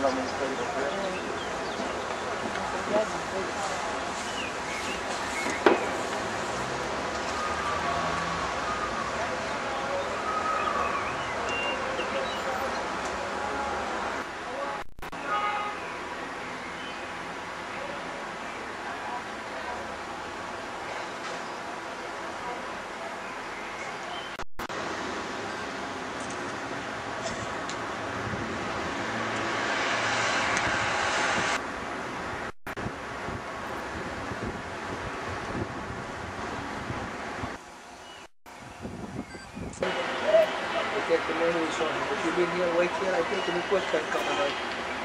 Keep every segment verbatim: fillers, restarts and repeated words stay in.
solamente código fuerte. Get the main reason. If you've been here, wait here, I think the request can come out.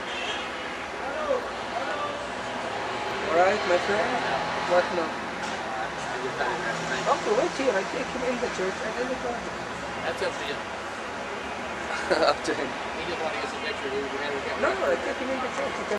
Alright, my friend? What now? Okay, wait here, I take him in the church and then we go. That's up to you. Up to him. He just wanted to get some pictures. No, I take him in the church.